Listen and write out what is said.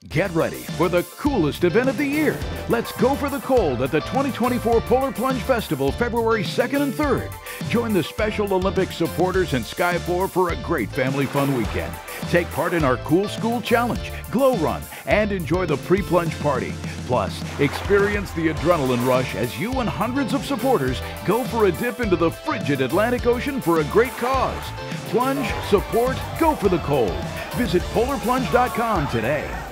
Get ready for the coolest event of the year. Let's go for the cold at the 2024 Polar Plunge Festival, February 2nd and 3rd. Join the Special Olympics supporters and Skyfloor for a great family fun weekend. Take part in our Cool School Challenge, Glow Run, and enjoy the pre-plunge party. Plus, experience the adrenaline rush as you and hundreds of supporters go for a dip into the frigid Atlantic Ocean for a great cause. Plunge, support, go for the cold. Visit polarplunge.com today.